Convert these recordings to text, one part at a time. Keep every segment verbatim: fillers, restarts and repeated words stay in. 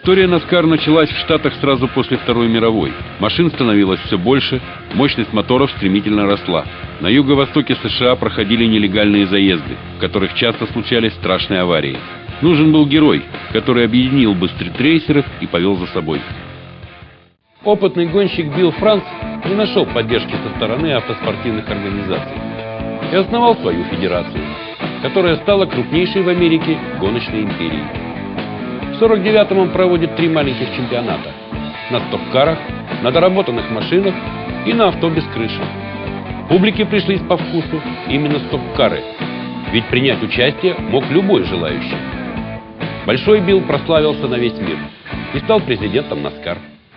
История NASCAR началась в Штатах сразу после Второй мировой. Машин становилось все больше, мощность моторов стремительно росла. На юго-востоке США проходили нелегальные заезды, в которых часто случались страшные аварии. Нужен был герой, который объединил бы стритрейсеров и повел за собой. Опытный гонщик Билл Франц не нашел поддержки со стороны автоспортивных организаций и основал свою федерацию, которая стала крупнейшей в Америке гоночной империей. В сорок девятом он проводит три маленьких чемпионата – на стоп-карах, на доработанных машинах и на авто без крыши. Публике пришлись по вкусу именно стоп-кары, ведь принять участие мог любой желающий. Большой Билл прославился на весь мир и стал президентом NASCAR.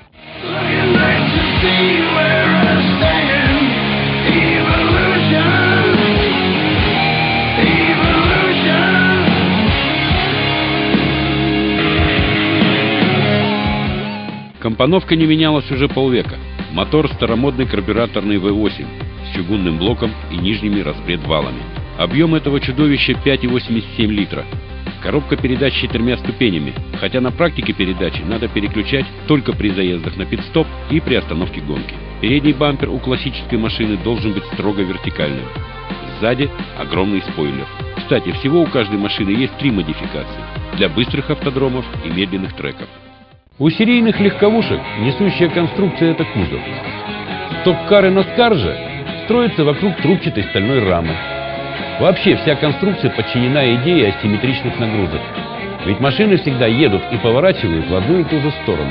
Компоновка не менялась уже полвека. Мотор старомодный карбюраторный вэ восемь с чугунным блоком и нижними распредвалами. Объем этого чудовища пять и восемьдесят семь литра. Коробка передач с четырьмя ступенями, хотя на практике передачи надо переключать только при заездах на пит-стоп и при остановке гонки. Передний бампер у классической машины должен быть строго вертикальным. Сзади огромный спойлер. Кстати, всего у каждой машины есть три модификации для быстрых автодромов и медленных треков. У серийных легковушек несущая конструкция – это кузов. Стоп-кары NASCAR же строятся вокруг трубчатой стальной рамы. Вообще вся конструкция подчинена идее асимметричных нагрузок. Ведь машины всегда едут и поворачивают в одну и ту же сторону.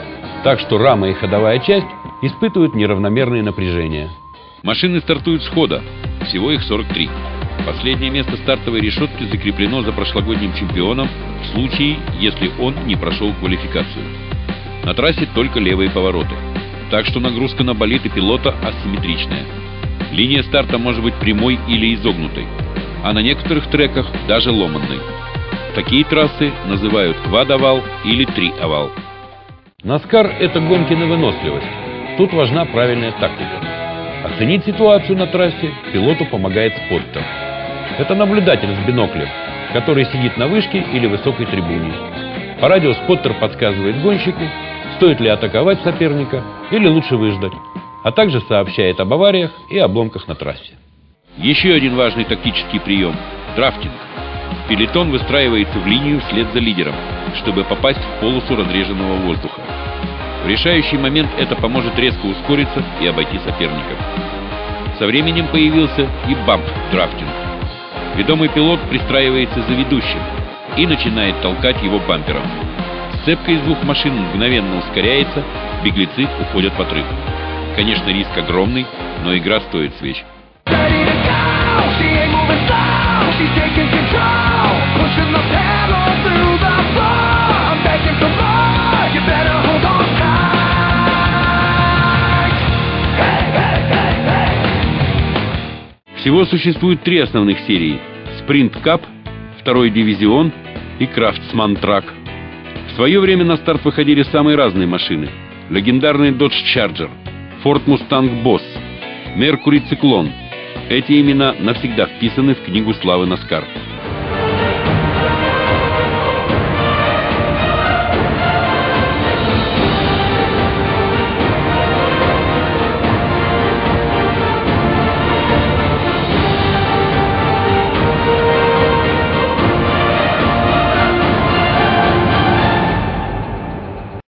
Так что рама и ходовая часть испытывают неравномерные напряжения. Машины стартуют с хода, всего их сорок три. Последнее место стартовой решетки закреплено за прошлогодним чемпионом в случае, если он не прошел квалификацию. На трассе только левые повороты, так что нагрузка на болид и пилота асимметричная. Линия старта может быть прямой или изогнутой, а на некоторых треках даже ломанной. Такие трассы называют квад-овал или три-овал. NASCAR – это гонки на выносливость. Тут важна правильная тактика. Оценить ситуацию на трассе пилоту помогает споттер. Это наблюдатель с биноклем, который сидит на вышке или высокой трибуне. По радио споттер подсказывает гонщику, стоит ли атаковать соперника или лучше выждать, а также сообщает об авариях и обломках на трассе. Еще один важный тактический прием – драфтинг. Пелотон выстраивается в линию вслед за лидером, чтобы попасть в полосу разреженного воздуха. В решающий момент это поможет резко ускориться и обойти соперников. Со временем появился и бамп-драфтинг. Ведомый пилот пристраивается за ведущим и начинает толкать его бампером. Сцепка из двух машин мгновенно ускоряется, беглецы уходят в отрыв. Конечно, риск огромный, но игра стоит свеч. Всего существует три основных серии – Sprint Cup, второй дивизион и Craftsman Truck. В свое время на старт выходили самые разные машины. Легендарный Dodge Charger, Ford Mustang Boss, Mercury Cyclone. Эти имена навсегда вписаны в книгу славы NASCAR.